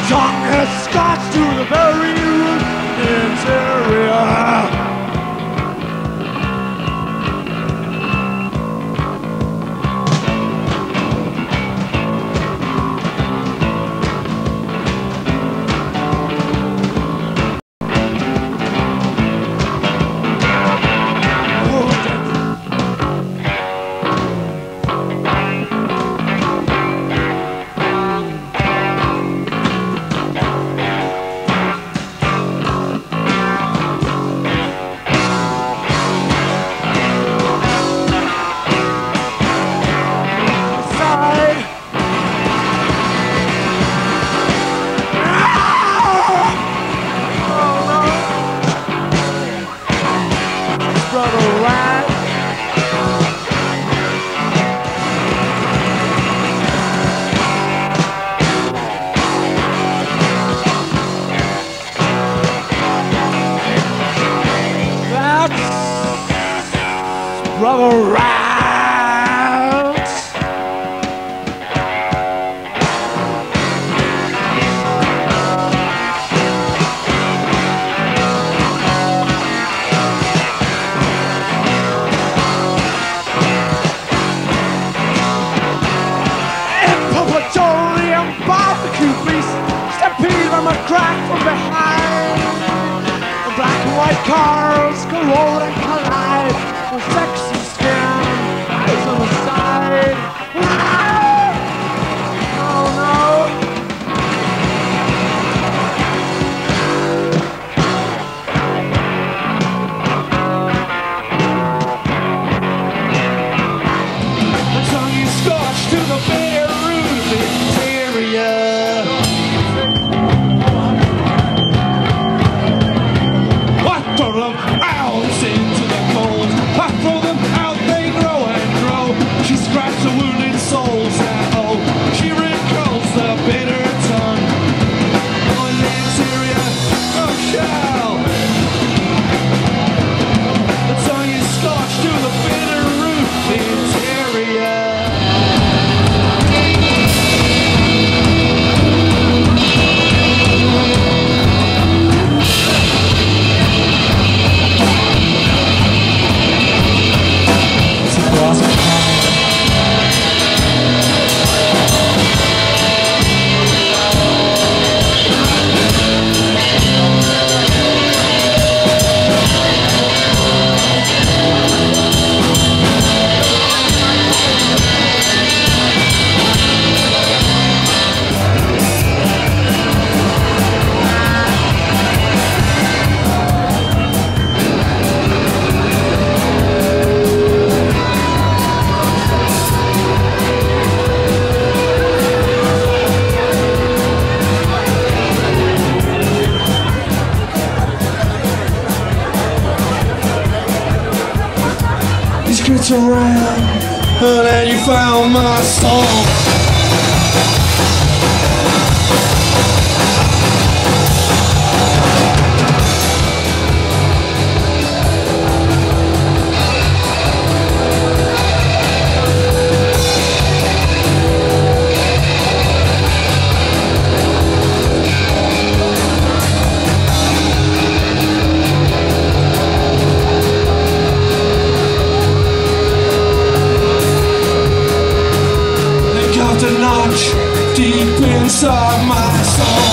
tongue is scorched to the very root interior. Brother Rats. In petroleum barbecue grease, stampede on the crack from behind. The black and white cars corrode and collide. Sexy skin, eyes on the side. Oh no. The tongue is scorched to the bare root interior. I throw them out into the cold. I throw them out, they grow and grow. She scraps the wounded souls at home. She recalls the bitter tongue on the interior of shell. The tongue is scorched to the bitter root interior. It's around, and then you found my soul. Deep inside my soul.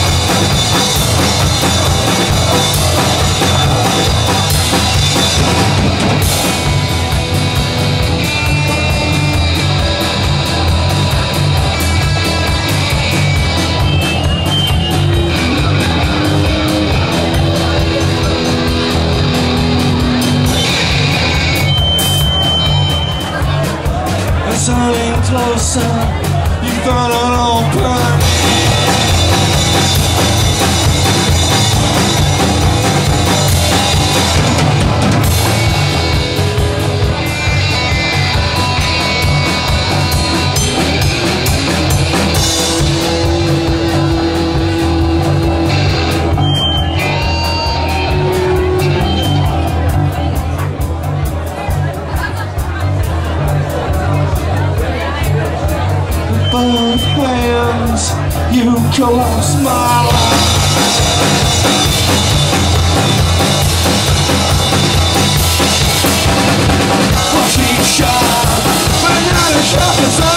It's running closer. You found an open. Both hands You collapse my life. Watching shot, but not as sharp as I